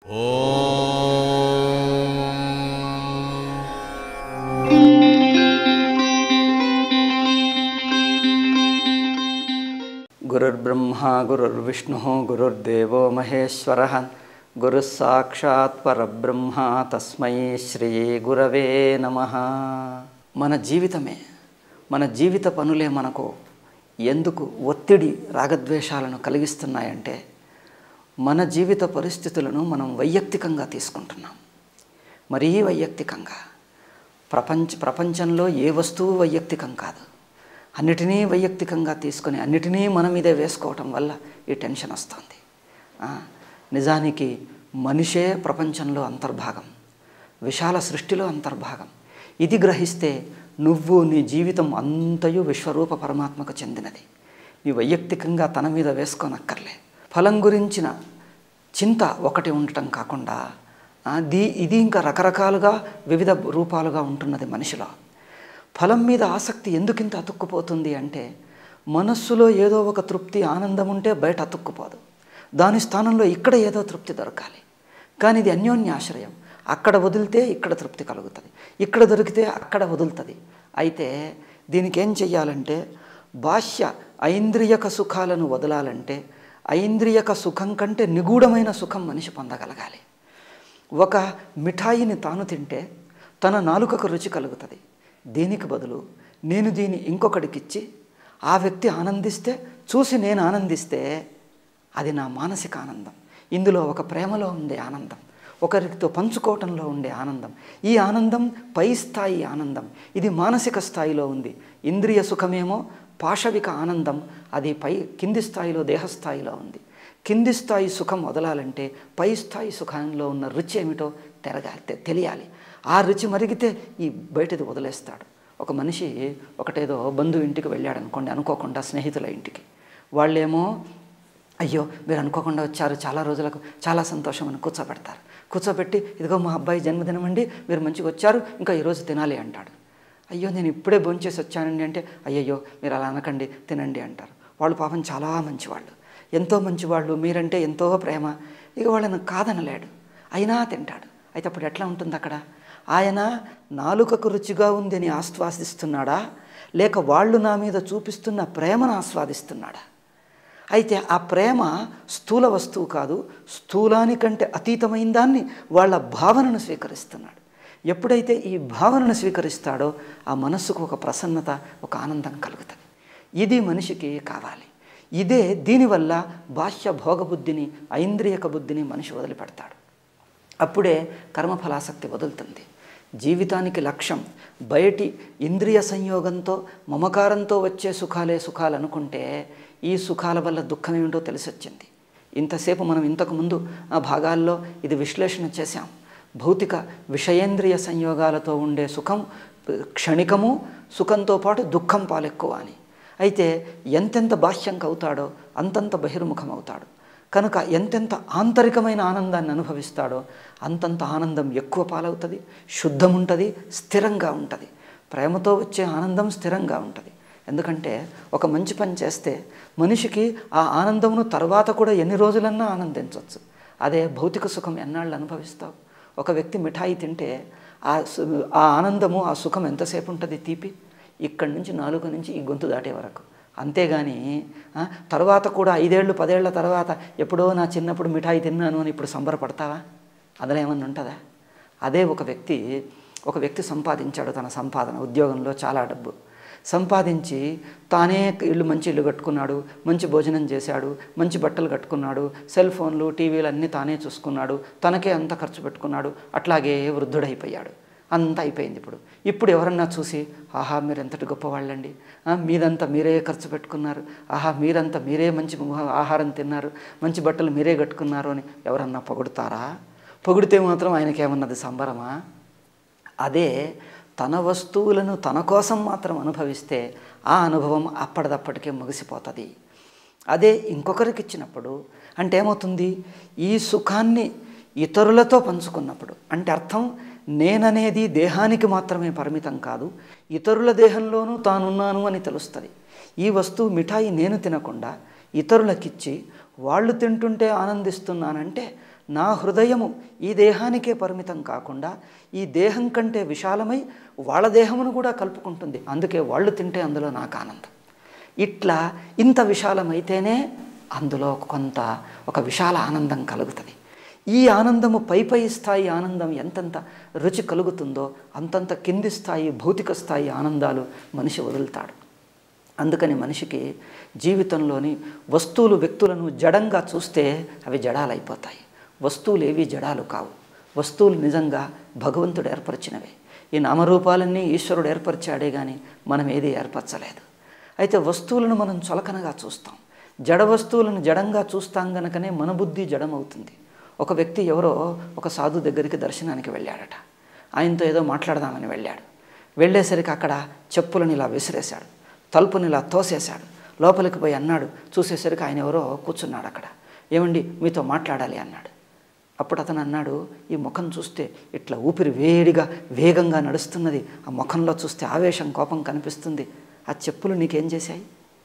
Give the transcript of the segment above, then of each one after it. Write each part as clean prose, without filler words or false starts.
गुरुर्ब्रह्मा गुरुर्विष्णुः गुरुर्देवो महेश्वरः गुरुः साक्षात् परब्रह्म तस्मै श्री गुरवे नमः। మన జీవితమే మన జీవిత పనులే మనకు ఎందుకు ఒత్తిడి రాగద్వేషాలను కలిగిస్తున్నాయంటే మన జీవిత పరిస్థితులను మనం వైయక్తికంగా తీసుకుంటున్నాం. మరీ వైయక్తికంగా ప్రపంచంలో ఏ వస్తువు వైయక్తికం కాదు. అన్నిటినీ వైయక్తికంగా తీసుకొని అన్నిటినీ మన మీదే వేసుకోవటం వల్ల ఈ టెన్షన్ వస్తుంది. నిజానికి మనిషే ప్రపంచంలో అంతర్భాగం, విశాల సృష్టిలో అంతర్భాగం. ఇది గ్రహిస్తే నువ్వు నీ జీవితం అంతయు విశ్వరూప పరమాత్మకు చెందినది. నీ వైయక్తికంగా తన మీద వేసుకోనక్కర్లే. ఫలం గురించిన చింత ఒకటి ఉండటం కాకుండా ఇది ఇంకా రకరకాలుగా వివిధ రూపాలుగా ఉంటున్నది మనిషిలో. ఫలం మీద ఆసక్తి ఎందుకింత అతుక్కుపోతుంది అంటే మనస్సులో ఏదో ఒక తృప్తి ఆనందం ఉంటే బయట అతుక్కుపోదు. దాని స్థానంలో ఇక్కడ ఏదో తృప్తి దొరకాలి. కానీ ఇది అన్యోన్యాశ్రయం. అక్కడ వదిలితే ఇక్కడ తృప్తి కలుగుతుంది, ఇక్కడ దొరికితే అక్కడ వదులుతుంది. అయితే దీనికి ఏం చెయ్యాలంటే బాహ్య ఐంద్రియక సుఖాలను వదలాలంటే ఐంద్రియక సుఖం కంటే నిగూఢమైన సుఖం మనిషి పొందగలగాలి. ఒక మిఠాయిని తాను తింటే తన నాలుకకు రుచి కలుగుతుంది. దీనికి బదులు నేను దీన్ని ఇంకొకడికిచ్చి ఆ వ్యక్తి ఆనందిస్తే చూసి నేను ఆనందిస్తే అది నా మానసిక ఆనందం. ఇందులో ఒక ప్రేమలో ఉండే ఆనందం, ఒకరితో పంచుకోవటంలో ఉండే ఆనందం. ఈ ఆనందం పై స్థాయి ఆనందం, ఇది మానసిక స్థాయిలో ఉంది. ఇంద్రియ సుఖమేమో పాశవిక ఆనందం, అది కింది స్థాయిలో దేహస్థాయిలో ఉంది. కింది స్థాయి సుఖం వదలాలంటే పై స్థాయి సుఖంలో ఉన్న రుచి ఏమిటో తెలియాలి. ఆ రుచి మరిగితే ఈ బయటది వదిలేస్తాడు. ఒక మనిషి ఒకటేదో బంధువు ఇంటికి వెళ్ళాడు అనుకోండి, అనుకోకుండా స్నేహితుల ఇంటికి. వాళ్ళేమో అయ్యో మీరు అనుకోకుండా వచ్చారు, చాలా రోజులకు చాలా సంతోషం అని కూర్చోబెడతారు. కూర్చోబెట్టి ఇదిగో మా అబ్బాయి జన్మదినం అండి, మీరు మంచిగా వచ్చారు, ఇంకా ఈరోజు తినాలి అంటాడు. అయ్యో నేను ఇప్పుడే భోంచేసి వచ్చానండి అంటే అయ్యయ్యో మీరు అలా అనకండి తినండి అంటారు. వాళ్ళు పాపం చాలా మంచివాళ్ళు, ఎంతో మంచివాళ్ళు, మీరంటే ఎంతో ప్రేమ. ఇక వాళ్ళని కాదనలేడు, అయినా తింటాడు. అయితే అప్పుడు ఎట్లా ఉంటుంది అక్కడ? ఆయన నాలుకకు రుచిగా ఉందని ఆస్వాదిస్తున్నాడా, లేక వాళ్ళు నా మీద చూపిస్తున్న ప్రేమను ఆస్వాదిస్తున్నాడా? అయితే ఆ ప్రేమ స్థూల వస్తువు కాదు, స్థూలానికంటే అతీతమైన దాన్ని వాళ్ళ భావనను స్వీకరిస్తున్నాడు. ఎప్పుడైతే ఈ భావనను స్వీకరిస్తాడో ఆ మనస్సుకు ఒక ప్రసన్నత, ఒక ఆనందం కలుగుతుంది. ఇది మనిషికి కావాలి. ఇదే దీనివల్ల బాహ్య భోగబుద్ధిని ఐంద్రియక బుద్ధిని మనిషి వదిలిపెడతాడు. అప్పుడే కర్మఫలాసక్తి వదులుతుంది. జీవితానికి లక్ష్యం బయటి ఇంద్రియ సంయోగంతో మమకారంతో వచ్చే సుఖాలే సుఖాలు అనుకుంటే ఈ సుఖాల వల్ల దుఃఖం ఏమిటో తెలిసొచ్చింది. ఇంతసేపు మనం ఇంతకుముందు ఆ భాగాల్లో ఇది విశ్లేషణ చేశాం. భౌతిక విషయేంద్రియ సంయోగాలతో ఉండే సుఖం క్షణికము, సుఖంతో పాటు దుఃఖం పాలెక్కువ అని. అయితే ఎంతెంత బాహ్యంగా అవుతాడో అంతంత బహిర్ముఖం అవుతాడు. కనుక ఎంతెంత ఆంతరికమైన ఆనందాన్ని అనుభవిస్తాడో అంతంత ఆనందం ఎక్కువ పాలవుతుంది, శుద్ధం ఉంటుంది, స్థిరంగా ఉంటుంది. ప్రేమతో వచ్చే ఆనందం స్థిరంగా ఉంటుంది. ఎందుకంటే ఒక మంచి పని చేస్తే మనిషికి ఆ ఆనందమును తర్వాత కూడా ఎన్ని రోజులన్నా ఆనందించవచ్చు. అదే భౌతిక సుఖం ఎన్నాళ్ళు అనుభవిస్తావు? ఒక వ్యక్తి మిఠాయి తింటే ఆ ఆనందము, ఆ సుఖం ఎంతసేపు ఉంటుంది? తీపి ఇక్కడి నుంచి నాలుగు నుంచి ఈ గొంతు దాటే వరకు. అంతేగాని తర్వాత కూడా 5 ఏళ్ళు 10 ఏళ్ల తర్వాత ఎప్పుడో నా చిన్నప్పుడు మిఠాయి తిన్నాను అని ఇప్పుడు సంబరపడతావా? అందులో ఏమన్నా ఉంటుందా? అదే ఒక వ్యక్తి సంపాదించాడు, తన సంపాదన ఉద్యోగంలో చాలా డబ్బు సంపాదించి తానే మంచి ఇల్లు కట్టుకున్నాడు, మంచి భోజనం చేశాడు, మంచి బట్టలు కట్టుకున్నాడు, సెల్ ఫోన్లు టీవీలు అన్నీ తానే చూసుకున్నాడు, తనకే అంత ఖర్చు పెట్టుకున్నాడు. అట్లాగే వృద్ధుడైపోయాడు. అంతా అయిపోయింది. ఇప్పుడు ఎవరన్నా చూసి ఆహా మీరు ఎంతటి గొప్పవాళ్ళండి, మీదంతా మీరే ఖర్చు పెట్టుకున్నారు, ఆహా మీరే మంచి ఆహారం తిన్నారు, మంచి బట్టలు మీరే కట్టుకున్నారు అని ఎవరన్నా పొగుడుతారా? పొగిడితే మాత్రం ఆయనకేమన్నది సంబరమా? అదే తన వస్తువులను తన కోసం మాత్రం అనుభవిస్తే ఆ అనుభవం అప్పటిదప్పటికే ముగిసిపోతుంది. అదే ఇంకొకరికి ఇచ్చినప్పుడు అంటే ఏమవుతుంది? ఈ సుఖాన్ని ఇతరులతో పంచుకున్నప్పుడు అంటే అర్థం నేననేది దేహానికి మాత్రమే పరిమితం కాదు, ఇతరుల దేహంలోనూ తానున్నాను అని తెలుస్తుంది. ఈ వస్తువు మిఠాయి నేను తినకుండా ఇతరులకిచ్చి వాళ్ళు తింటుంటే ఆనందిస్తున్నానంటే నా హృదయము ఈ దేహానికే పరిమితం కాకుండా ఈ దేహం కంటే విశాలమై వాళ్ళ దేహమును కూడా కలుపుకుంటుంది. అందుకే వాళ్ళు తింటే అందులో నాకు ఆనందం. ఇట్లా ఇంత విశాలమైతేనే అందులో కొంత ఒక విశాల ఆనందం కలుగుతుంది. ఈ ఆనందము పై స్థాయి ఆనందం ఎంతంత రుచి కలుగుతుందో అంతంత కింది స్థాయి భౌతిక స్థాయి ఆనందాలు మనిషి వదులుతాడు. అందుకని మనిషికి జీవితంలోని వస్తువులు వ్యక్తులను జడంగా చూస్తే అవి జడాలైపోతాయి. వస్తువులు ఏవి జడాలు కావు. వస్తువులు నిజంగా భగవంతుడు ఏర్పరిచినవే. ఈ నామరూపాలన్నీ ఈశ్వరుడు ఏర్పరిచాడే కానీ మనం ఏది ఏర్పరచలేదు. అయితే వస్తువులను మనం చులకనగా చూస్తాం. జడ వస్తువులను జడంగా చూస్తాం గనుకనే మన బుద్ధి జడమవుతుంది. ఒక వ్యక్తి ఎవరో ఒక సాధు దగ్గరికి దర్శనానికి వెళ్ళాడట. ఆయనతో ఏదో మాట్లాడదామని వెళ్ళాడు. వెళ్ళేసరికి అక్కడ చెప్పులను ఇలా విసిరేశాడు, తలుపుని ఇలా తోసేశాడు. లోపలికి పోయి అన్నాడు. చూసేసరికి ఆయన ఎవరో కూర్చున్నాడు అక్కడ. ఏమండి మీతో మాట్లాడాలి అన్నాడు. అప్పుడు అతను అన్నాడు, ఈ ముఖం చూస్తే ఇట్లా ఊపిరి వేగంగా నడుస్తున్నది. ఆ ముఖంలో చూస్తే ఆవేశం కోపం కనిపిస్తుంది. ఆ చెప్పులు నీకేం చేశాయి?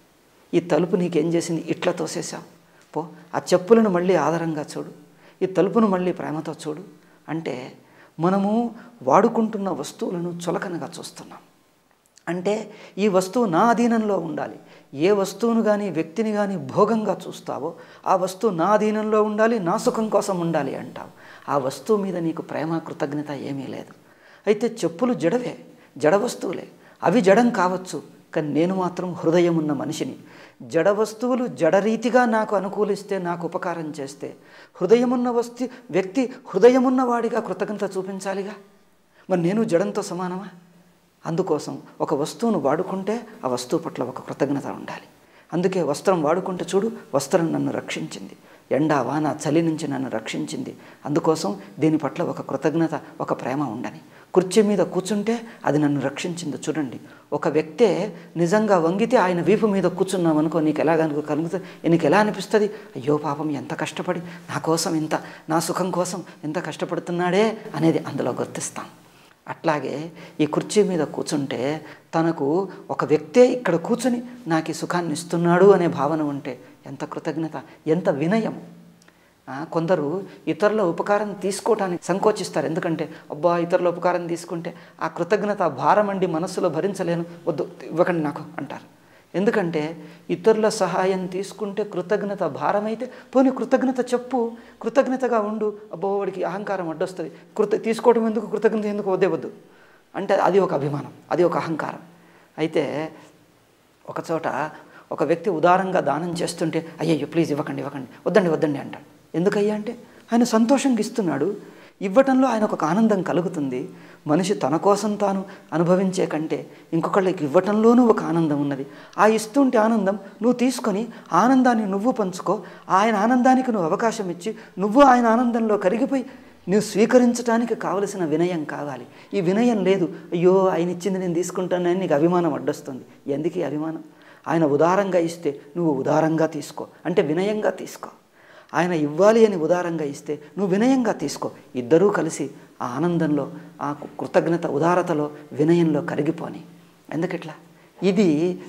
ఈ తలుపు నీకేం చేసింది? ఇట్లా తోసేశావు. పో ఆ చెప్పులను మళ్ళీ ఆధారంగా చూడు, ఈ తలుపును మళ్ళీ ప్రేమతో చూడు. అంటే మనము వాడుకుంటున్న వస్తువులను చులకనగా చూస్తున్నాం. అంటే ఈ వస్తువు నా అధీనంలో ఉండాలి. ఏ వస్తువును కానీ వ్యక్తిని కానీ భోగంగా చూస్తావో ఆ వస్తువు నా అధీనంలో ఉండాలి, నా సుఖం కోసం ఉండాలి అంటావు. ఆ వస్తువు మీద నీకు ప్రేమ కృతజ్ఞత ఏమీ లేదు. అయితే చెప్పులు జడవే, జడ వస్తువులే. అవి జడం కావచ్చు, కానీ నేను మాత్రం హృదయం ఉన్న మనిషిని. జడ వస్తువులు జడరీతిగా నాకు అనుకూలిస్తే, నాకు ఉపకారం చేస్తే, హృదయమున్న వ్యక్తి హృదయమున్న వాడిగా కృతజ్ఞత చూపించాలిగా. మరి నేను జడంతో సమానమా? అందుకోసం ఒక వస్తువును వాడుకుంటే ఆ వస్తువు పట్ల ఒక కృతజ్ఞత ఉండాలి. అందుకే వస్త్రం వాడుకుంటే చూడు, వస్త్రం నన్ను రక్షించింది, ఎండ వాన చలి నుంచి నన్ను రక్షించింది. అందుకోసం దీని పట్ల ఒక కృతజ్ఞత, ఒక ప్రేమ ఉండని. కుర్చీ మీద కూర్చుంటే అది నన్ను రక్షించింది. చూడండి, ఒక వ్యక్తే నిజంగా వంగితే ఆయన వీపు మీద కూర్చున్నాం అనుకో, నీకు ఎలా కలుగుతుంది? నీకు ఎలా అనిపిస్తుంది? అయ్యో పాపం ఎంత కష్టపడి నా కోసం ఇంత, నా సుఖం కోసం ఎంత కష్టపడుతున్నాడే అనేది అందులో గుర్తిస్తాం. అట్లాగే ఈ కుర్చీ మీద కూర్చుంటే తనకు ఒక వ్యక్తే ఇక్కడ కూర్చుని నాకు ఈ సుఖాన్ని ఇస్తున్నాడు అనే భావన ఉంటే ఎంత కృతజ్ఞత, ఎంత వినయం. కొందరు ఇతరుల ఉపకారం తీసుకోవటానికి సంకోచిస్తారు. ఎందుకంటే అబ్బా ఇతరుల ఉపకారం తీసుకుంటే ఆ కృతజ్ఞత భారం అండి మనస్సులో భరించలేను, వద్దు ఇవ్వకండి నాకు అంటారు. ఎందుకంటే ఇతరుల సహాయం తీసుకుంటే కృతజ్ఞత భారమైతే పోనీ కృతజ్ఞత చెప్పు, కృతజ్ఞతగా ఉండు. అబ్బో వాడికి అహంకారం అడ్డొస్తుంది, తీసుకోవడం ఎందుకు, కృతజ్ఞత ఎందుకు, వద్దు అంటే అది ఒక అభిమానం, అది ఒక అహంకారం. అయితే ఒకచోట ఒక వ్యక్తి ఉదారంగా దానం చేస్తుంటే అయ్యయ్యో ప్లీజ్ ఇవ్వకండి వద్దండి అంటాడు. ఎందుకయ్యా అంటే ఆయన సంతోషంగా ఇస్తున్నాడు. ఇవ్వటంలో ఆయనకు ఒక ఆనందం కలుగుతుంది. మనిషి తన కోసం తాను అనుభవించే కంటే ఇంకొకళ్ళకి ఇవ్వటంలోనూ ఒక ఆనందం ఉన్నది. ఆ ఇస్తుంటే ఆనందం నువ్వు తీసుకొని ఆనందాన్ని నువ్వు పంచుకో. ఆయన ఆనందానికి నువ్వు అవకాశం ఇచ్చి నువ్వు ఆయన ఆనందంలో కరిగిపోయి నువ్వు స్వీకరించడానికి కావలసిన వినయం కావాలి. ఈ వినయం లేదు, అయ్యో ఆయన ఇచ్చింది నేను తీసుకుంటానని నీకు అభిమానం అడ్డొస్తుంది. ఎందుకు ఈ అభిమానం? ఆయన ఉదారంగా ఇస్తే నువ్వు ఉదారంగా తీసుకో, అంటే వినయంగా తీసుకో. ఆయన ఇవ్వాలి అని ఉదారంగా ఇస్తే నువ్వు వినయంగా తీసుకో. ఇద్దరూ కలిసి ఆ ఆనందంలో, ఆ కృతజ్ఞత ఉదారతలో, వినయంలో కరిగిపోని. ఎందుకట్లా? ఇది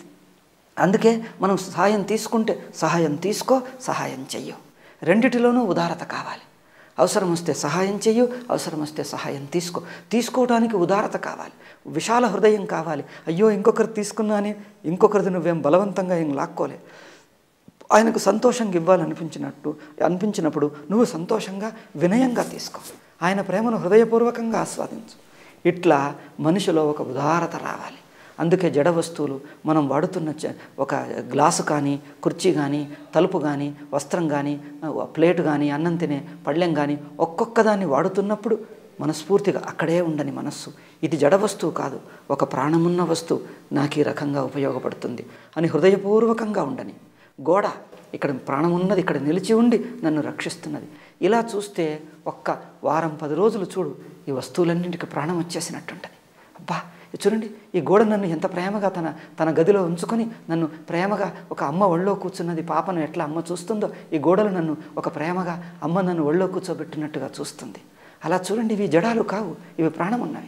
అందుకే మనం సహాయం తీసుకుంటే సహాయం తీసుకో, సహాయం చెయ్యు. రెండిటిలోనూ ఉదారత కావాలి. అవసరం వస్తే సహాయం చెయ్యు, అవసరం వస్తే సహాయం తీసుకో. తీసుకోవడానికి ఉదారత కావాలి, విశాల హృదయం కావాలి. అయ్యో ఇంకొకరు తీసుకున్నాని ఇంకొకరిది నువ్వేం బలవంతంగా ఏం లాక్కోలే. ఆయనకు సంతోషంగా అనిపించినప్పుడు నువ్వు సంతోషంగా వినయంగా తీసుకో. ఆయన ప్రేమను హృదయపూర్వకంగా ఆస్వాదించు. ఇట్లా మనిషిలో ఒక ఉదారత రావాలి. అందుకే జడ వస్తువులు మనం వాడుతున్న ఒక గ్లాసు కానీ, కుర్చీ కానీ, తలుపు కానీ, వస్త్రం కానీ, ప్లేటు కానీ, అన్నం తినే పళ్ళెం కానీ ఒక్కొక్కదాన్ని వాడుతున్నప్పుడు మనస్ఫూర్తిగా అక్కడే ఉండని మనస్సు, ఇది జడ వస్తువు కాదు, ఒక ప్రాణమున్న వస్తువు నాకు ఈ రకంగా ఉపయోగపడుతుంది అని హృదయపూర్వకంగా ఉండని. గోడ ఇక్కడ ప్రాణం ఉన్నది, ఇక్కడ నిలిచి ఉండి నన్ను రక్షిస్తున్నది. ఇలా చూస్తే ఒక్క వారం 10 రోజులు చూడు, ఈ వస్తువులన్నింటికి ప్రాణం వచ్చేసినట్టుంటుంది. అబ్బా చూడండి, ఈ గోడ నన్ను ఎంత ప్రేమగా తన గదిలో ఉంచుకొని నన్ను ప్రేమగా, ఒక అమ్మ ఒళ్ళో కూర్చున్నది పాపను ఎట్లా అమ్మ చూస్తుందో, ఈ గోడలు నన్ను ఒక ప్రేమగా అమ్మ నన్ను ఒళ్ళో కూర్చోబెట్టినట్టుగా చూస్తుంది. అలా చూడండి, ఇవి జడాలు కావు, ఇవి ప్రాణం ఉన్నవి.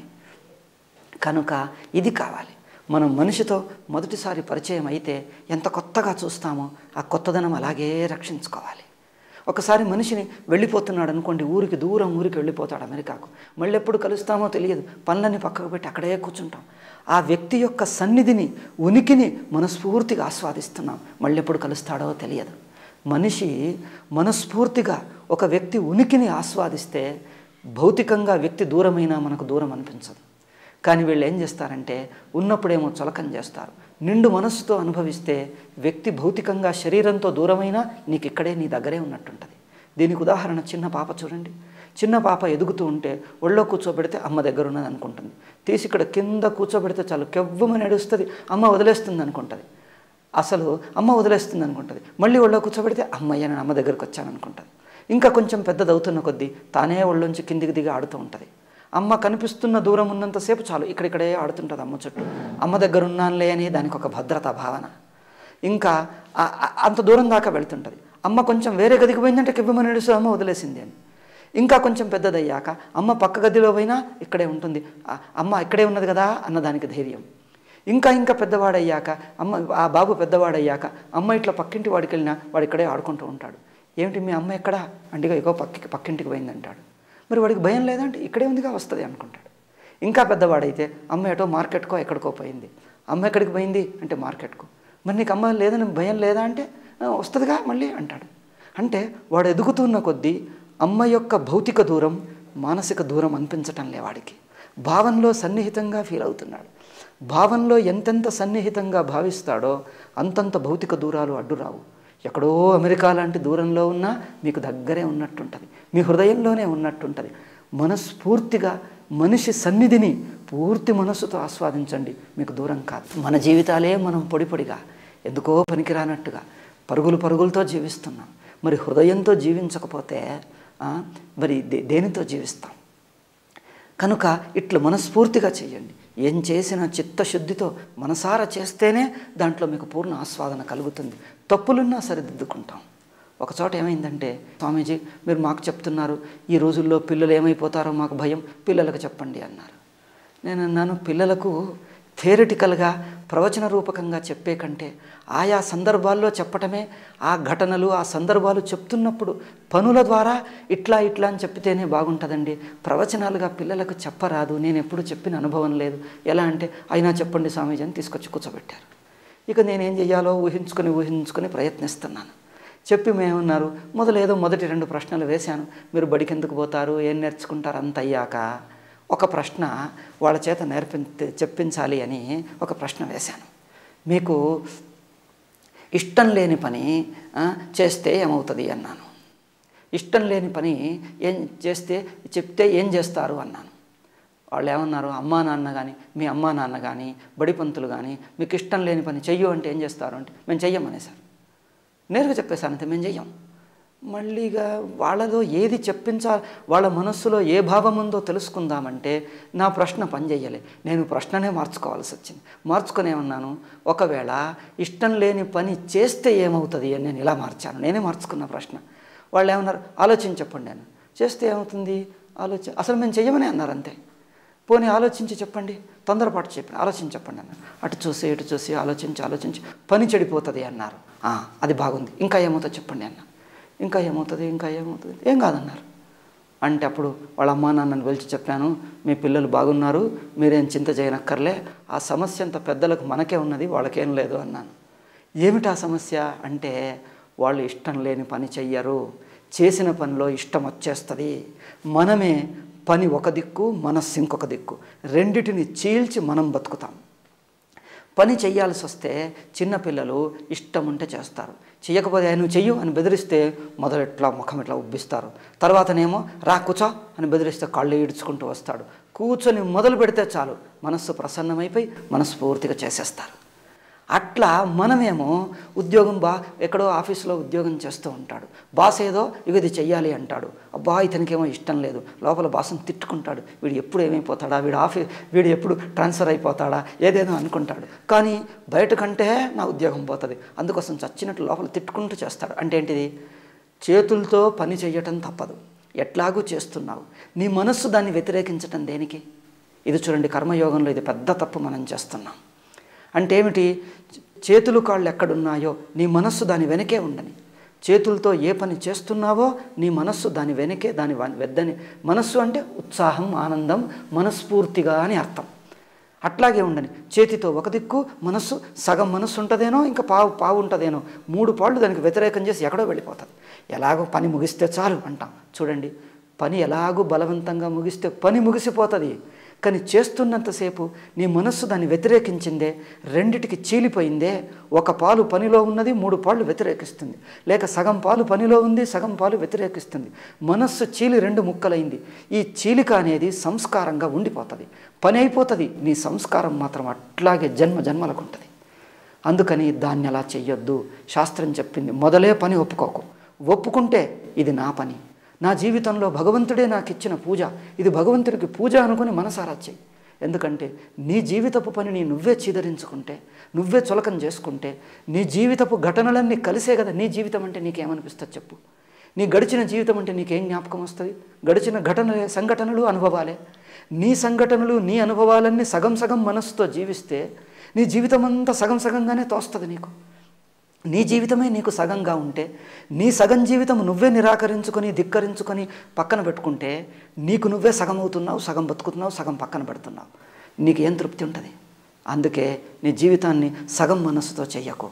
కనుక ఇది కావాలి. మనం మనిషితో మొదటిసారి పరిచయం అయితే ఎంత కొత్తగా చూస్తామో ఆ కొత్తదనం అలాగే రక్షించుకోవాలి. ఒకసారి మనిషిని వెళ్ళిపోతున్నాడు అనుకోండి, ఊరికి దూరం ఊరికి వెళ్ళిపోతాడు అమెరికాకు, మళ్ళీ ఎప్పుడు కలుస్తామో తెలియదు, పనులన్నీ పక్కకు పెట్టి అక్కడే కూర్చుంటాం. ఆ వ్యక్తి యొక్క సన్నిధిని, ఉనికిని మనస్ఫూర్తిగా ఆస్వాదిస్తున్నాం, మళ్ళీ ఎప్పుడు కలుస్తాడో తెలియదు. మనిషి మనస్ఫూర్తిగా ఒక వ్యక్తి ఉనికిని ఆస్వాదిస్తే భౌతికంగా వ్యక్తి దూరమైనా మనకు దూరం అనిపించదు. కానీ వీళ్ళు ఏం చేస్తారంటే ఉన్నప్పుడేమో చులకన చేస్తారు. నిండు మనస్సుతో అనుభవిస్తే వ్యక్తి భౌతికంగా శరీరంతో దూరమైనా నీకు ఇక్కడే నీ దగ్గరే ఉన్నట్టుంటుంది. దీనికి ఉదాహరణ చిన్న పాప చూడండి. చిన్న పాప ఎదుగుతూ ఉంటే ఒళ్ళో కూర్చోబెడితే అమ్మ దగ్గర ఉన్నది అనుకుంటుంది, తీసి ఇక్కడ కింద కూర్చోబెడితే చాలు కెవ్వమని ఏడుస్తుంది, అమ్మ వదిలేస్తుంది అనుకుంటుంది. అసలు అమ్మ వదిలేస్తుంది అనుకుంటుంది, మళ్ళీ ఒళ్ళో కూర్చోబెడితే అమ్మయ్య నేను అమ్మ దగ్గరికి వచ్చాను అనుకుంటుంది. ఇంకా కొంచెం పెద్దదవుతున్న కొద్దీ తానే ఒళ్ళొంచి కిందికి దిగి ఆడుతూ ఉంటుంది. అమ్మ కనిపిస్తున్న దూరం ఉన్నంతసేపు చాలు ఇక్కడిక్కడే ఆడుతుంటుంది అమ్మ చుట్టూ, అమ్మ దగ్గర ఉన్నానులే అని దానికి ఒక భద్రతా భావన. ఇంకా అంత దూరం దాకా వెళ్తుంటుంది. అమ్మ కొంచెం వేరే గదికి పోయిందంటే కివ్వమని ఏడుస్తూ అమ్మ వదిలేసింది అని. ఇంకా కొంచెం పెద్దదయ్యాక అమ్మ పక్క గదిలో పోయినా ఇక్కడే ఉంటుంది, అమ్మ ఇక్కడే ఉన్నది కదా అన్నదానికి ధైర్యం. ఇంకా పెద్దవాడయ్యాక ఆ బాబు పెద్దవాడయ్యాక అమ్మ ఇట్లా పక్కింటి వాడికి వెళ్ళినా వాడు ఇక్కడే ఆడుకుంటూ ఉంటాడు. ఏమిటి మీ అమ్మ ఎక్కడా అంటే ఇగో పక్కింటికి పోయిందంటాడు. మరి వాడికి భయం లేదంటే ఇక్కడే ఉందిగా వస్తుంది అనుకుంటాడు. ఇంకా పెద్దవాడైతే అమ్మ ఎటో మార్కెట్కో ఎక్కడికో పోయింది, అమ్మ ఎక్కడికి పోయింది అంటే మార్కెట్కో, మరి నీకు అమ్మ లేదని భయం లేదా అంటే వస్తుందిగా మళ్ళీ అంటాడు. అంటే వాడు ఎదుగుతున్న కొద్దీ అమ్మ యొక్క భౌతిక దూరం మానసిక దూరం అనిపించటం లే వాడికి. భావంలో సన్నిహితంగా ఫీల్ అవుతున్నాడు. భావంలో ఎంతెంత సన్నిహితంగా భావిస్తాడో అంతంత భౌతిక దూరాలు అడ్డురావు. ఎక్కడో అమెరికా లాంటి దూరంలో ఉన్నా మీకు దగ్గరే ఉన్నట్టుంటుంది, మీ హృదయంలోనే ఉన్నట్టుంటుంది. మనస్ఫూర్తిగా మనిషి సన్నిధిని పూర్తి మనస్సుతో ఆస్వాదించండి, మీకు దూరం కాదు. మన జీవితాలే మనం పొడిగా ఎందుకో పనికిరానట్టుగా పరుగులతో జీవిస్తున్నాం. మరి హృదయంతో జీవించకపోతే మరి దేనితో జీవిస్తాం? కనుక ఇట్లా మనస్ఫూర్తిగా చేయండి. ఏం చేసినా చిత్తశుద్ధితో మనసారా చేస్తేనే దాంట్లో మీకు పూర్ణ ఆస్వాదన కలుగుతుంది. తప్పులున్నా సరిదిద్దుకుంటాం. ఒకచోట ఏమైందంటే, స్వామీజీ మీరు మాకు చెప్తున్నారు ఈ రోజుల్లో పిల్లలు ఏమైపోతారో మాకు భయం, పిల్లలకు చెప్పండి అన్నారు. నేను అన్నాను, పిల్లలకు థియరిటికల్గా ప్రవచన రూపకంగా చెప్పే కంటే ఆయా సందర్భాల్లో చెప్పటమే, ఆ ఘటనలు ఆ సందర్భాలు చెప్తున్నప్పుడు పనుల ద్వారా ఇట్లా అని చెప్పితేనే బాగుంటుందండి. ప్రవచనాలుగా పిల్లలకు చెప్పరాదు, నేను ఎప్పుడు చెప్పిన అనుభవం లేదు. ఎలా అంటే అయినా చెప్పండి స్వామీజీ అని తీసుకొచ్చి కూర్చోబెట్టారు. ఇక నేనేం చెయ్యాలో ఊహించుకొని ప్రయత్నిస్తున్నాను. చెప్పి మేమన్నారు, మొదటి 2 ప్రశ్నలు వేశాను. మీరు బడికి ఎందుకు పోతారు, ఏం నేర్చుకుంటారు అంత అయ్యాక ఒక ప్రశ్న వాళ్ళ చేత చెప్పించాలి అని ఒక ప్రశ్న వేశాను. మీకు ఇష్టం లేని పని చేస్తే ఏమవుతుంది అన్నాను. ఇష్టం లేని పని చెప్తే ఏం చేస్తారు అన్నాను. వాళ్ళు ఏమన్నారు, అమ్మా నాన్న కానీ మీ అమ్మా నాన్న కానీ బడి పంతులు కానీ మీకు ఇష్టం లేని పని చెయ్యు అంటే ఏం చేస్తారు అంటే మేము చెయ్యమనేసారు. నేరుగా చెప్పేశాను, అంతే, మేము చెయ్యం. మళ్ళీగా వాళ్ళలో ఏది చెప్పించాలి, వాళ్ళ మనస్సులో ఏ భావం ఉందో తెలుసుకుందామంటే నా ప్రశ్న పనిచేయలే. నేను ప్రశ్ననే మార్చుకోవాల్సి వచ్చింది. మార్చుకునేమన్నాను, ఒకవేళ ఇష్టం లేని పని చేస్తే ఏమవుతుంది అని నేను ఇలా మార్చాను. నేనే మార్చుకున్న ప్రశ్న. వాళ్ళు ఏమన్నారు, ఆలోచించి చెప్పండి అని. చేస్తే ఏమవుతుంది అసలు మేము చెయ్యమని అన్నారు. అంతే. పోనీ ఆలోచించి చెప్పండి, తొందరపాటు చెప్పండి, ఆలోచించి చెప్పండి అన్నారు. అటు చూసి ఆలోచించి పని చెడిపోతుంది అన్నారు. అది బాగుంది, ఇంకా ఏమవుతుంది చెప్పండి అన్న. ఇంకా ఏమవుతుంది ఏం కాదన్నారు. అంటే అప్పుడు వాళ్ళ అమ్మా నాన్నని పిలిచి చెప్పాను, మీ పిల్లలు బాగున్నారు, మీరేం చింత చేయనక్కర్లే, ఆ సమస్య అంత పెద్దలకు మనకే ఉన్నది, వాళ్ళకేం లేదు అన్నాను. ఏమిటి ఆ సమస్య అంటే, వాళ్ళు ఇష్టం లేని పని చెయ్యరు, చేసిన పనిలో ఇష్టం వచ్చేస్తుంది. మనమే పని ఒక దిక్కు, మనస్సు ఇంకొక దిక్కు, రెండిటిని చీల్చి మనం బతుకుతాం. పని చెయ్యాల్సి వస్తే చిన్నపిల్లలు ఇష్టం ఉంటే చేస్తారు, చెయ్యకపోతే నువ్వు చెయ్యు అని బెదిరిస్తే మొదలెట్లా ముఖం ఇట్లా ఉబ్బిస్తారు. తర్వాతనేమో రా కూర్చో అని బెదిరిస్తే కాళ్ళు ఈడ్చుకుంటూ వస్తాడు. కూర్చొని మొదలు పెడితే చాలు మనస్సు ప్రసన్నమైపోయి మనస్ఫూర్తిగా చేసేస్తారు. అట్లా మనమేమో ఉద్యోగం ఎక్కడో ఆఫీసులో ఉద్యోగం చేస్తూ ఉంటాడు, బాస్ ఏదో ఇది చెయ్యాలి అంటాడు. అబ్బా ఇతనికేమో ఇష్టం లేదు, లోపల బాస్ని తిట్టుకుంటాడు, వీడు ఎప్పుడు ఏమైపోతాడా, వీడు ఎప్పుడు ట్రాన్స్ఫర్ అయిపోతాడా, ఏదేదో అనుకుంటాడు. కానీ బయటకంటే నా ఉద్యోగం పోతుంది, అందుకోసం చచ్చినట్టు లోపల తిట్టుకుంటూ చేస్తాడు. అంటే ఏంటిది, చేతులతో పని చేయటం తప్పదు, ఎట్లాగూ చేస్తున్నావు, నీ మనస్సు దాన్ని వ్యతిరేకించటం దేనికి? ఇది చూడండి, కర్మయోగంలో ఇది పెద్ద తప్పు మనం చేస్తున్నాం. అంటే ఏమిటి, చేతులు కాళ్ళు ఎక్కడున్నాయో నీ మనస్సు దాని వెనకే ఉండని, చేతులతో ఏ పని చేస్తున్నావో నీ మనస్సు దాని వెనకే దాని వెద్దని. మనస్సు అంటే ఉత్సాహం, ఆనందం, మనస్ఫూర్తిగా అని అర్థం. అట్లాగే ఉండని. చేతితో ఒక దిక్కు మనస్సు, సగం మనస్సు ఉంటుందేనో, ఇంకా పావు ఉంటుందేనో, 3 పాళ్ళు దానికి వ్యతిరేకం చేసి ఎక్కడో వెళ్ళిపోతుంది. ఎలాగో పని ముగిస్తే చాలు అంటాం. చూడండి, పని ఎలాగూ బలవంతంగా ముగిస్తే పని ముగిసిపోతుంది. కానీ చేస్తున్నంతసేపు నీ మనస్సు దాన్ని వ్యతిరేకించిందే, రెండిటికి చీలిపోయిందే. ఒక పాలు పనిలో ఉన్నది, 3 పాళ్ళు వ్యతిరేకిస్తుంది. లేక సగం పాలు పనిలో ఉంది, సగం పాలు వ్యతిరేకిస్తుంది. మనస్సు చీలి 2 ముక్కలైంది. ఈ చీలిక అనేది సంస్కారంగా ఉండిపోతుంది. పని అయిపోతుంది, నీ సంస్కారం మాత్రం అట్లాగే జన్మలకు ఉంటుంది. అందుకని దాన్ని అలా చెయ్యొద్దు. శాస్త్రం చెప్పింది, మొదలే పని ఒప్పుకోకు. ఒప్పుకుంటే ఇది నా పని, నా జీవితంలో భగవంతుడే నాకు ఇచ్చిన పూజ, ఇది భగవంతుడికి పూజ అనుకుని మనసారా చెయ్యి. ఎందుకంటే నీ జీవితపు పనిని నువ్వే చీదరించుకుంటే, నువ్వే చులకం చేసుకుంటే, నీ జీవితపు ఘటనలన్నీ కలిసే కదా నీ జీవితం అంటే. నీకేమనిపిస్తుంది చెప్పు? నీ గడిచిన జీవితం అంటే నీకేం జ్ఞాపకం వస్తుంది? గడిచిన సంఘటనలు, అనుభవాలే. నీ సంఘటనలు, నీ అనుభవాలన్నీ సగం సగం మనస్సుతో జీవిస్తే నీ జీవితం అంతా సగం సగంగానే తోస్తుంది నీకు. నీ జీవితమే నీకు సగంగా ఉంటే, నీ సగం జీవితం నువ్వే నిరాకరించుకొని, ధిక్కరించుకొని పక్కన పెట్టుకుంటే, నీకు నువ్వే సగం అవుతున్నావు, సగం బతుకుతున్నావు, సగం పక్కన పెడుతున్నావు. నీకు ఏం తృప్తి ఉంటుంది? అందుకే నీ జీవితాన్ని సగం మనస్సుతో చెయ్యకు.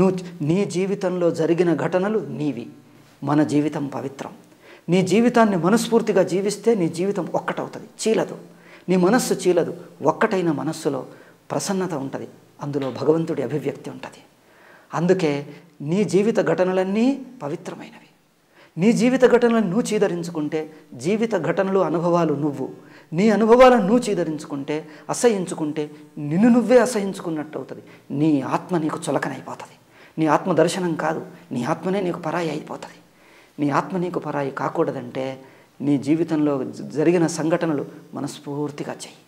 నీ జీవితంలో జరిగిన ఘటనలు నీవి, మన జీవితం పవిత్రం. నీ జీవితాన్ని మనస్ఫూర్తిగా జీవిస్తే నీ జీవితం ఒక్కటవుతుంది, చీలదు. నీ మనస్సు చీలదు. ఒక్కటైన మనస్సులో ప్రసన్నత ఉంటుంది, అందులో భగవంతుడి అభివ్యక్తి ఉంటుంది. అందుకే నీ జీవిత ఘటనలన్నీ పవిత్రమైనవి. నీ జీవిత ఘటనలను నువ్వు చీదరించుకుంటే, జీవిత ఘటనలు, అనుభవాలు నువ్వు, నీ అనుభవాలను నువ్వు చీదరించుకుంటే, అసహించుకుంటే నిన్ను నువ్వే అసహించుకున్నట్టు అవుతుంది. నీ ఆత్మ నీకు చులకనైపోతుంది. నీ ఆత్మ దర్శనం కాదు, నీ ఆత్మనే నీకు పరాయి అయిపోతుంది. నీ ఆత్మ నీకు పరాయి కాకూడదంటే నీ జీవితంలో జరిగిన సంఘటనలు మనస్ఫూర్తిగా చెయ్యి.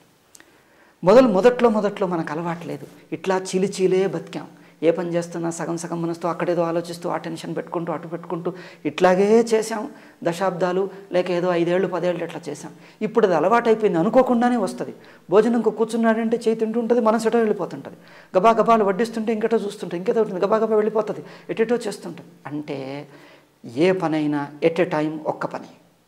మొదట్లో మనకు అలవాట్లేదు, ఇట్లా చీలే బతికాం. ఏ పని చేస్తున్నా సగం సగం మనసుతో అక్కడేదో ఆలోచిస్తూ, ఆ టెన్షన్ పెట్టుకుంటూ, అటు పెట్టుకుంటూ ఇట్లాగే చేసాం దశాబ్దాలు, లేక ఏదో 5 ఏళ్ళు 10 ఏళ్ళు ఇట్లా చేసాం. ఇప్పుడు అది అలవాటైపోయింది, అనుకోకుండానే వస్తుంది. భోజనంకు కూర్చున్నాడంటే చేయి తింటూ ఉంటుంది, మనసు ఎటో వెళ్ళిపోతుంటుంది. గబాలు వడ్డిస్తుంటే ఇంకెటో చూస్తుంటే ఇంకేదో ఉంటుంది, గబా వెళ్ళిపోతుంది, ఎటెటో చేస్తుంటుంది. అంటే ఏ పనైనా ఎట్ ఏ టైం ఒక్క పని.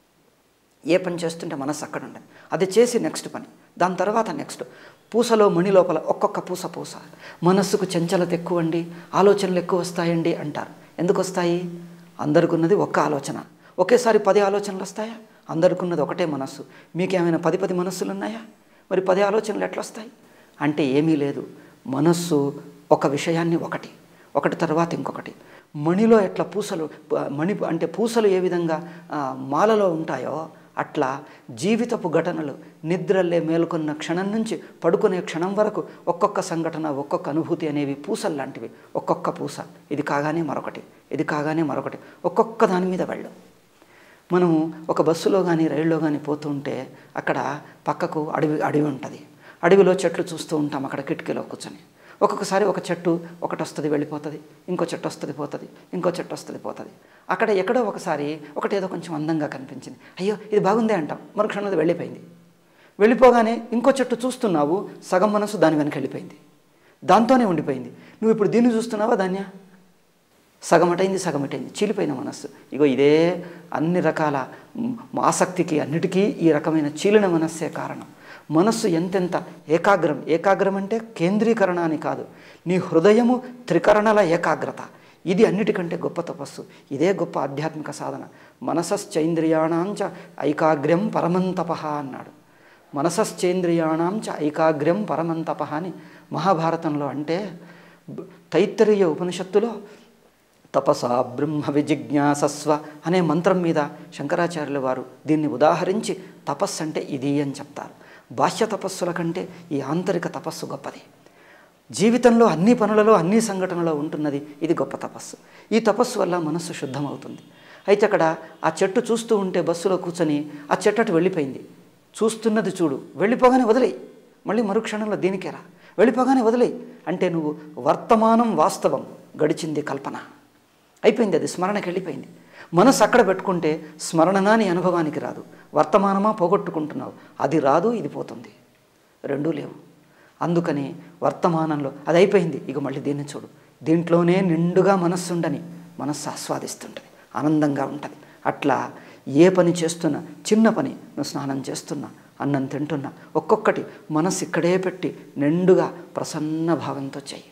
ఏ పని చేస్తుంటే మనసు అక్కడ ఉండదు, అది చేసి నెక్స్ట్ పని, దాని తర్వాత నెక్స్ట్. పూసలో మణి లోపల ఒక్కొక్క పూస. మనస్సుకు చంచలత ఎక్కువ అండి, ఆలోచనలు ఎక్కువ వస్తాయండి అంటారు. ఎందుకు వస్తాయి? అందరికున్నది ఒక్క ఆలోచన, ఒకేసారి 10 ఆలోచనలు వస్తాయా? అందరికున్నది ఒకటే మనస్సు. మీకేమైనా 10 మనస్సులు ఉన్నాయా? మరి 10 ఆలోచనలు ఎట్లా వస్తాయి? అంటే ఏమీ లేదు. మనస్సు ఒక విషయాన్ని ఒకటి తర్వాత ఇంకొకటి. మణిలో ఎట్లా పూసలు ఏ విధంగా మాలలో ఉంటాయో అట్లా జీవితపు ఘటనలు, నిద్రలే మేలుకొన్న క్షణం నుంచి పడుకునే క్షణం వరకు ఒక్కొక్క సంఘటన, ఒక్కొక్క అనుభూతి అనేవి పూసలు లాంటివి. ఒక్కొక్క పూస, ఇది కాగానే మరొకటి, ఇది కాగానే మరొకటి, ఒక్కొక్క దాని మీద వెళ్ళు. మనము ఒక బస్సులో కానీ రైల్లో కానీ పోతుంటే అక్కడ పక్కకు అడవి ఉంటుంది. అడవిలో చెట్లు చూస్తూ ఉంటాం అక్కడ కిటికీలో కూర్చొని. ఒక్కొక్కసారి ఒక చెట్టు ఒకటి వస్తుంది వెళ్ళిపోతుంది, ఇంకో చెట్టు వస్తుంది పోతుంది, ఇంకో చెట్టు వస్తుంది పోతుంది. అక్కడ ఎక్కడో ఒకసారి ఒకటేదో కొంచెం అందంగా కనిపించింది, అయ్యో ఇది బాగుందే అంటాం, మరుక్షణం వెళ్ళిపోయింది. వెళ్ళిపోగానే ఇంకో చెట్టు చూస్తున్నావు, సగం మనసు దాని వెనక వెళ్ళిపోయింది, దాంతోనే ఉండిపోయింది. నువ్వు ఇప్పుడు దీన్ని చూస్తున్నావా, దాన్యా? సగమటైంది, చీలిపోయిన మనస్సు. ఇగో ఇదే అన్ని రకాల ఆసక్తికి అన్నిటికీ ఈ రకమైన చీలిన మనస్సే కారణం. మనస్సు ఎంతెంత ఏకాగ్రం అంటే కేంద్రీకరణ అని కాదు, నీ హృదయము త్రికరణల ఏకాగ్రత. ఇది అన్నిటికంటే గొప్ప తపస్సు, ఇదే గొప్ప ఆధ్యాత్మిక సాధన. మనసశ్చైంద్రియాణాంచ ఐకాగ్ర్యం పరమంతపః అన్నాడు. మనసశ్చైంద్రియాణాంచ ఐకాగ్ర్యం పరమంతపః అని మహాభారతంలో. అంటే తైత్తరీయ ఉపనిషత్తులో తపసా బ్రహ్మ విజిజ్ఞాసస్వ అనే మంత్రం మీద శంకరాచార్యుల వారు దీన్ని ఉదాహరించి తపస్సు అంటే ఇది అని చెప్తారు. బాహ్య తపస్సుల కంటే ఈ ఆంతరిక తపస్సు గొప్పది. జీవితంలో అన్ని పనులలో అన్ని సంఘటనలో ఉంటున్నది ఇది గొప్ప తపస్సు. ఈ తపస్సు వల్ల మనస్సు శుద్ధమవుతుంది. అయితే అక్కడ ఆ చెట్టు చూస్తూ ఉంటే బస్సులో కూర్చొని ఆ చెట్టు అటు వెళ్ళిపోయింది, చూస్తున్నది చూడు, వెళ్ళిపోగానే వదిలేయి, మళ్ళీ మరుక్షణంలో దీనికేరా, వెళ్ళిపోగానే వదిలేయి. అంటే నువ్వు వర్తమానం వాస్తవం, గడిచింది కల్పన, అయిపోయింది, అది స్మరణకి వెళ్ళిపోయింది. మనసు అక్కడ పెట్టుకుంటే స్మరణనా నీ అనుభవానికి రాదు, వర్తమానమా పోగొట్టుకుంటున్నావు, అది రాదు, ఇది పోతుంది, రెండూ లేవు. అందుకని వర్తమానంలో అది అయిపోయింది, ఇక మళ్ళీ దీన్ని చూడు, దీంట్లోనే నిండుగా మనస్సు ఉండని మనస్సు ఆస్వాదిస్తుంటుంది, ఆనందంగా ఉంటుంది. అట్లా ఏ పని చేస్తున్నా, చిన్న పని, నువ్వు స్నానం చేస్తున్నా, అన్నం తింటున్నా, ఒక్కొక్కటి మనస్సు ఇక్కడే పెట్టి నిండుగా ప్రసన్న భావంతో చెయ్యి.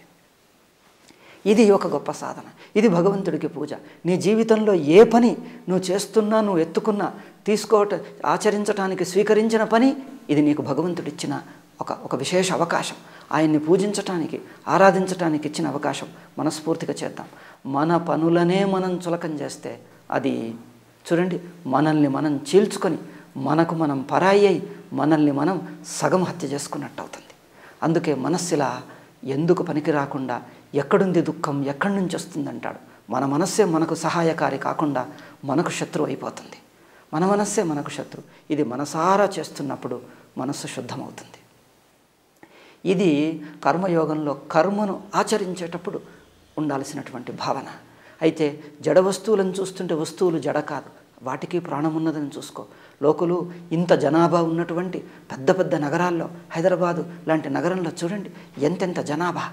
ఇది ఒక గొప్ప సాధన. ఇది భగవంతుడికి పూజ. నీ జీవితంలో ఏ పని నువ్వు చేస్తున్నా, నువ్వు ఎత్తుకున్నా, ఆచరించడానికి స్వీకరించిన పని, ఇది నీకు భగవంతుడిచ్చిన ఒక విశేష అవకాశం. ఆయన్ని పూజించటానికి, ఆరాధించటానికి ఇచ్చిన అవకాశం. మనస్ఫూర్తిగా చేద్దాం. మన పనులనే మనం చులకం చేస్తే అది చూడండి, మనల్ని మనం చీల్చుకొని, మనకు మనం పరాయి అయి, మనల్ని మనం సగం హత్య చేసుకున్నట్టు అవుతుంది. అందుకే మనస్సులా ఎందుకు పనికి రాకుండా, ఎక్కడుంది దుఃఖం, ఎక్కడి నుంచి వస్తుందంటాడు. మన మనస్సే మనకు సహాయకారి కాకుండా మనకు శత్రువు అయిపోతుంది. మన మనస్సే మనకు శత్రువు. ఇది మనసారా చేస్తున్నప్పుడు మనస్సు శుద్ధమవుతుంది. ఇది కర్మయోగంలో కర్మను ఆచరించేటప్పుడు ఉండాల్సినటువంటి భావన. అయితే జడ వస్తువులను చూస్తుంటే వస్తువులు జడ కాదు, వాటికి ప్రాణం ఉన్నదని చూసుకో. లోకులు ఇంత జనాభా ఉన్నటువంటి పెద్ద పెద్ద నగరాల్లో, హైదరాబాదు లాంటి నగరంలో చూడండి ఎంతెంత జనాభా.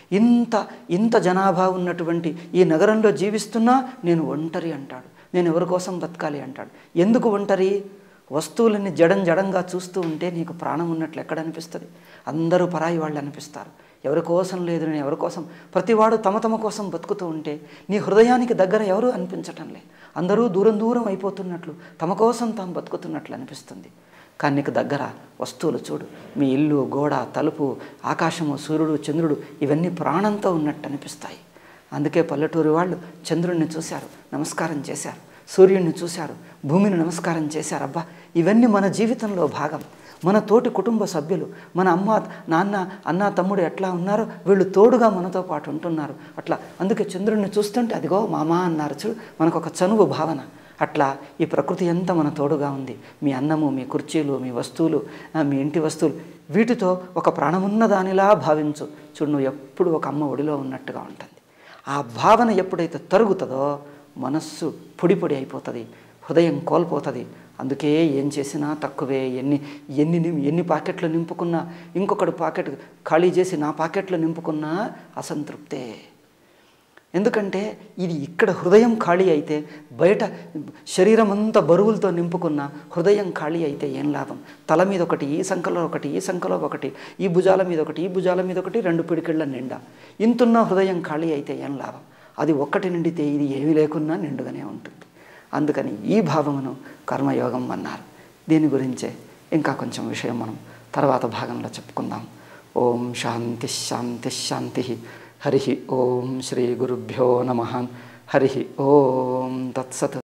ఇంత జనాభా ఉన్నటువంటి ఈ నగరంలో జీవిస్తున్నా నేను ఒంటరి అంటాడు. నేను ఎవరి కోసం బతకాలి అంటాడు. ఎందుకు ఒంటరి? వస్తువులని జడంగా చూస్తూ ఉంటే నీకు ప్రాణం ఉన్నట్లు ఎక్కడ అనిపిస్తుంది? అందరూ పరాయి వాళ్ళు అనిపిస్తారు. ఎవరి కోసం లేదు, నేను ఎవరి కోసం, ప్రతివాడు తమ కోసం బతుకుతూ ఉంటే నీ హృదయానికి దగ్గర ఎవరు అనిపించటం లే. అందరూ దూరం అయిపోతున్నట్లు, తమ కోసం తాము బతుకుతున్నట్లు అనిపిస్తుంది. కానీ నీకు దగ్గర వస్తువులు చూడు, మీ ఇల్లు, గోడ, తలుపు, ఆకాశము, సూర్యుడు, చంద్రుడు, ఇవన్నీ ప్రాణంతో ఉన్నట్టు అనిపిస్తాయి. అందుకే పల్లెటూరు వాళ్ళు చంద్రుడిని చూశారు, నమస్కారం చేశారు, సూర్యుడిని చూశారు, భూమిని నమస్కారం చేశారు. అబ్బా, ఇవన్నీ మన జీవితంలో భాగం. మన తోటి కుటుంబ సభ్యులు, మన అమ్మ, నాన్న, అన్న, తమ్ముడు ఎట్లా ఉన్నారో వీళ్ళు తోడుగా మనతో పాటు ఉంటున్నారు. అట్లా అందుకే చంద్రుడిని చూస్తుంటే అదిగో మామ అన్నారు చూడు, మనకు ఒక చనువు భావన. అట్లా ఈ ప్రకృతి ఎంత మన తోడుగా ఉంది. మీ అన్నము, మీ కుర్చీలు, మీ వస్తువులు, మీ ఇంటి వస్తువులు, వీటితో ఒక ప్రాణమున్న దానిలా భావించు. చూడు, నువ్వు ఎప్పుడు ఒక అమ్మ ఒడిలో ఉన్నట్టుగా ఉంటుంది. ఆ భావన ఎప్పుడైతే తరుగుతుందో మనస్సు పొడి అయిపోతుంది, హృదయం కోల్పోతుంది. అందుకే ఏం చేసినా తక్కువే. ఎన్ని పాకెట్లు నింపుకున్నా, ఇంకొకటి పాకెట్ ఖాళీ చేసి నా పాకెట్లు నింపుకున్నా అసంతృప్తే. ఎందుకంటే ఇది ఇక్కడ హృదయం ఖాళీ అయితే, బయట శరీరం అంతా బరువులతో నింపుకున్న హృదయం ఖాళీ అయితే ఏం లాభం? తల మీద ఒకటి, ఈ సంఖలో ఒకటి, ఈ సంఖలో ఒకటి, ఈ భుజాల మీద ఒకటి, ఈ భుజాల మీద ఒకటి, 2 పిడికిళ్ళ నిండా. ఇంతున్న హృదయం ఖాళీ అయితే ఏం లాభం? అది ఒక్కటి నిండితే ఇది ఏమీ లేకున్నా నిండుగానే ఉంటుంది. అందుకని ఈ భావమును కర్మయోగం అన్నారు. దీని గురించే ఇంకా కొంచెం విషయం మనం తర్వాత భాగంలో చెప్పుకుందాం. ఓం శాంతి శాంతి శాంతి. హరి ఓం శ్రీ గురుభ్యో నమః. హరి ఓం తత్సత్.